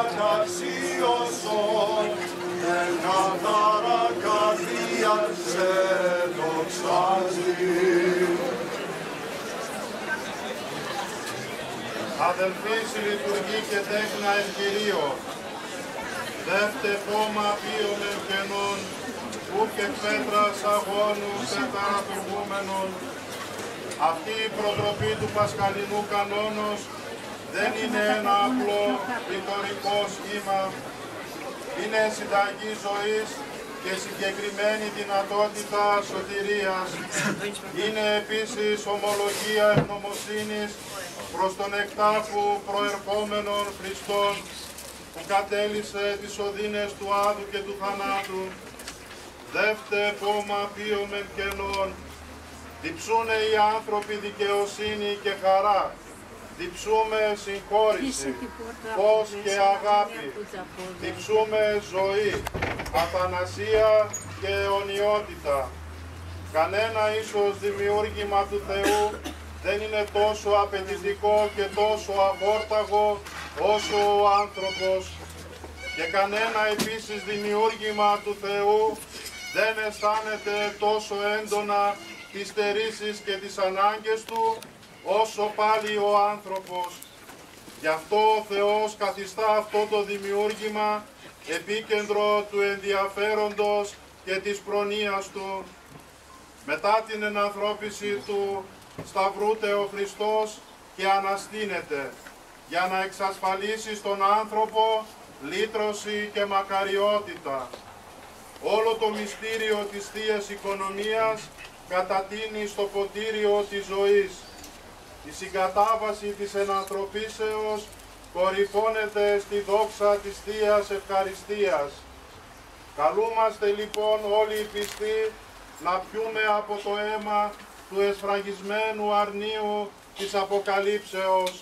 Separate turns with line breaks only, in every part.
αξίωσον, εν καθαρά καρδία σε δοξάζει. Αδελφοί, συλλειτουργεί και τέκνα εν Κυρίω, δεύτε πόμα πίωμεν κενών, ουκ εκ πέτρας αγώνους εταρατουργούμενων. Αυτή η προτροπή του Πασχαλινού κανόνος δεν είναι ένα απλό ρητορικό σχήμα, είναι συνταγή ζωής και συγκεκριμένη δυνατότητα σωτηρίας. Είναι επίσης ομολογία ευγνωμοσύνης προς τον εκτάφου προερχόμενων Χριστών, που κατέλυσε τις οδύνες του άδου και του θανάτου. Δεύτε πόμα πίωμεν κενών, διψούνε οι άνθρωποι δικαιοσύνη και χαρά, διψούμε συγχώρηση, φως και αγάπη, διψούμε ζωή, αθανασία και αιωνιότητα. Κανένα ίσως δημιούργημα του Θεού δεν είναι τόσο απαιτητικό και τόσο αγόρταγο όσο ο άνθρωπος, και κανένα επίσης δημιούργημα του Θεού δεν αισθάνεται τόσο έντονα τις στερήσεις και τις ανάγκες του όσο πάλι ο άνθρωπος. Γι' αυτό ο Θεός καθιστά αυτό το δημιούργημα επίκεντρο του ενδιαφέροντος και της προνοίας του. Μετά την ενανθρώπιση του σταυρούται ο Χριστός και αναστήνεται για να εξασφαλίσει στον άνθρωπο λύτρωση και μακαριότητα. Όλο το μυστήριο της Θείας Οικονομίας κατατείνει στο ποτήριο της ζωής. Η συγκατάβαση της ενανθρωπίσεως κορυφώνεται στη δόξα της Θείας Ευχαριστίας. Καλούμαστε λοιπόν όλοι οι πιστοί να πιούμε από το αίμα του εσφραγισμένου αρνίου της Αποκαλύψεως.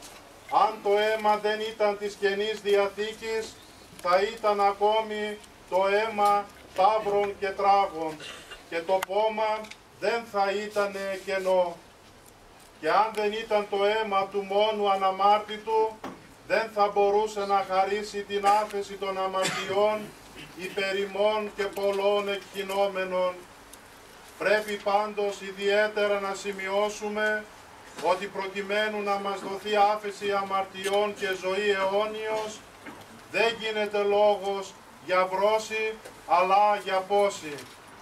Αν το αίμα δεν ήταν της Καινής Διαθήκης, θα ήταν ακόμη το αίμα ταύρων και τράγων, και το πόμα δεν θα ήταν κενό. Και αν δεν ήταν το αίμα του μόνου αναμάρτητου, δεν θα μπορούσε να χαρίσει την άφεση των αμαρτιών υπερημών και πολλών εκκοινόμενων. Πρέπει πάντως ιδιαίτερα να σημειώσουμε ότι προκειμένου να μας δοθεί άφεση αμαρτιών και ζωή αιώνιος, δεν γίνεται λόγος για βρώση, αλλά για πόση.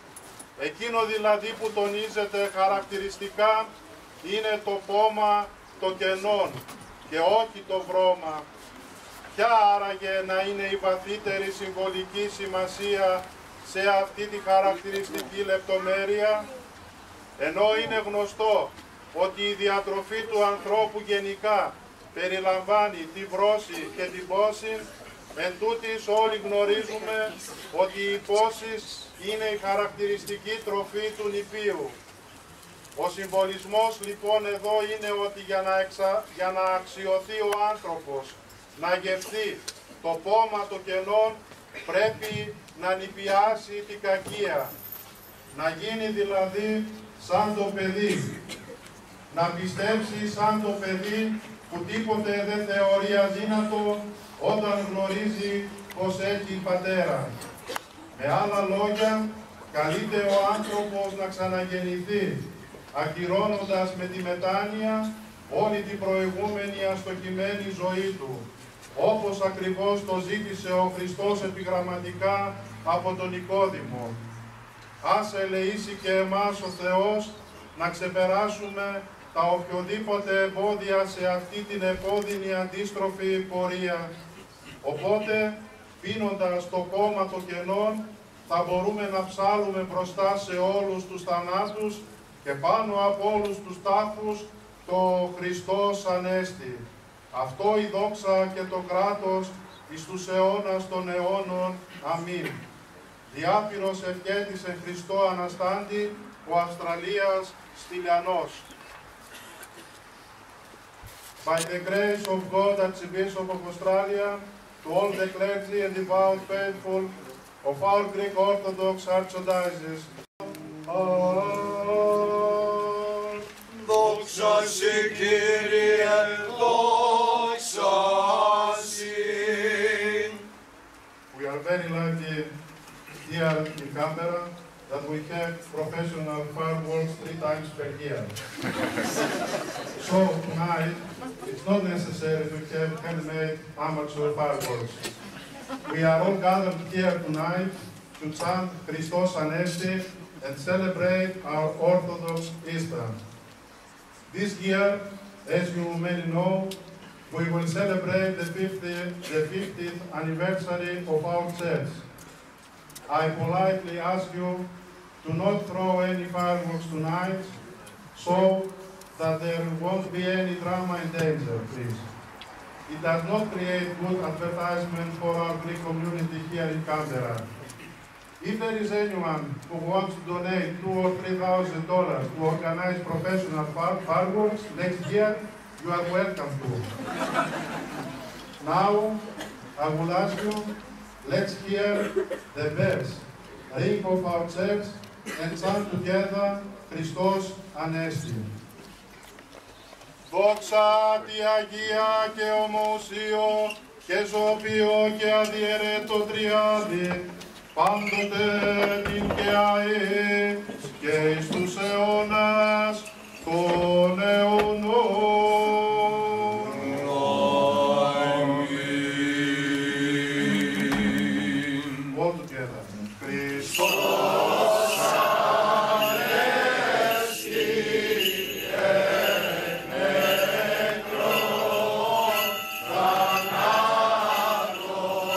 Εκείνο δηλαδή που τονίζεται χαρακτηριστικά είναι το πόμα το κενόν και όχι το βρώμα. Ποια άραγε να είναι η βαθύτερη συμβολική σημασία σε αυτή τη χαρακτηριστική λεπτομέρεια? Ενώ είναι γνωστό ότι η διατροφή του ανθρώπου γενικά περιλαμβάνει τη βρώση και την πόση, εν τούτης όλοι γνωρίζουμε ότι η πόση είναι η χαρακτηριστική τροφή του νηπίου. Ο συμβολισμός λοιπόν εδώ είναι ότι για να αξιωθεί ο άνθρωπος, να γευθεί το πόμα το κενόν, πρέπει να νηπιάσει την κακία, να γίνει δηλαδή σαν το παιδί, να πιστέψει σαν το παιδί που τίποτε δεν θεωρεί αδύνατο όταν γνωρίζει πως έχει πατέρα. Με άλλα λόγια, καλείται ο άνθρωπος να ξαναγεννηθεί, ακυρώνοντας με τη μετάνοια όλη την προηγούμενη αστοχημένη ζωή του, όπως ακριβώς το ζήτησε ο Χριστός επιγραμματικά από τον Νικόδημο. Ας ελεήσει και εμάς ο Θεός να ξεπεράσουμε τα οποιοδήποτε εμπόδια σε αυτή την επώδυνη αντίστροφη πορεία. Οπότε, πίνοντας το πόμα το κενόν, θα μπορούμε να ψάλουμε μπροστά σε όλους τους θανάτους και πάνω από όλους τους τάφους το Χριστός Ανέστη. Αυτό η δόξα και το κράτος εις τους αιώνας των αιώνων. Αμήν. Διάπειρος ευχέτης εν Χριστώ Αναστάντη, ο Αυστραλίας Στυλιανός. By the grace of God, Archbishop of Australia, to all the clergy and devout faithful of our Greek Orthodox Archdiocese.
Δόξα σε Κύριε, δόξα σε.
very lucky here in Canberra that we have professional fireworks 3 times per year. So tonight, it's not necessary to have handmade amateur fireworks. We are all gathered here tonight to chant Christos Anesti and celebrate our Orthodox Easter. This year, as you may know, we will celebrate the 50th anniversary of our church. I politely ask you to not throw any fireworks tonight, so that there won't be any drama and danger, please. It does not create good advertisement for our Greek community here in Canberra. If there is anyone who wants to donate $2,000 or $3,000 to organize professional fireworks next year, you are welcome to. Now, I will ask you, let's hear the bells ring of our church and chant together, Christos Anesti. Δόξα τη Αγία και ομοουσίο και ζωοποιώ και αδιαιρέτω τριάδι, πάντοτε την και αε και εις τους αιώνας των αιώνων. Αμήν. All together. Χριστός Ανέστη εκ νεκρών θανάτων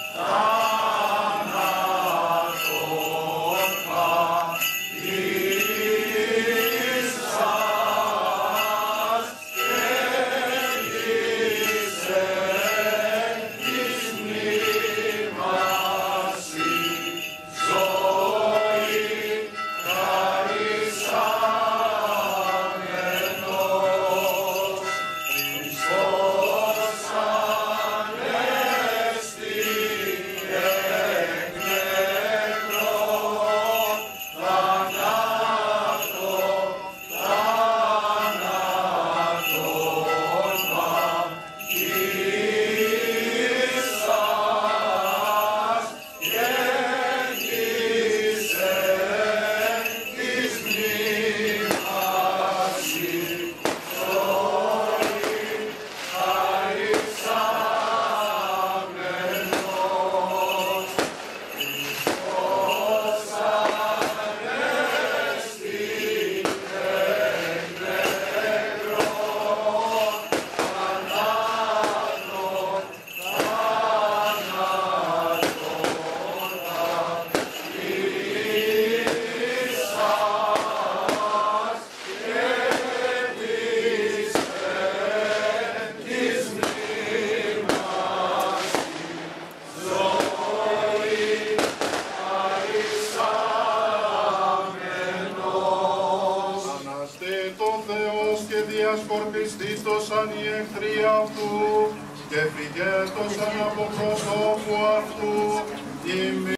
διασκορπιστήτωσαν οι εχθροί αυτού και φυγέτωσαν από προσώπου αυτού ημί.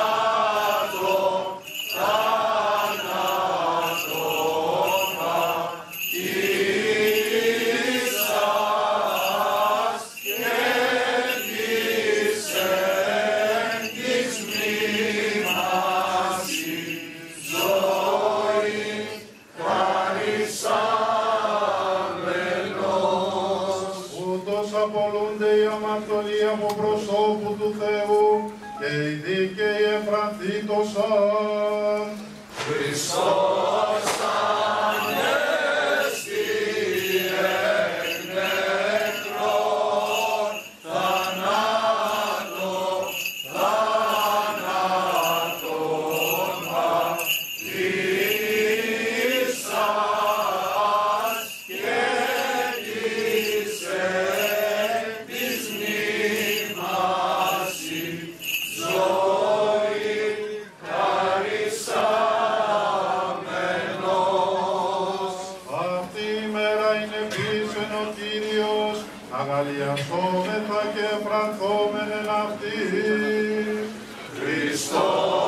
Απολούνται οι αμαρτωλοί από προσώπου του Θεού και οι δίκαιοι εφρανθήτωσαν. Χριστός Ανέστη εκ νεκρών θανάτων ίσας και της αγαλιασόμεθα και εφρανθόμεν εν αυτοί. Χριστός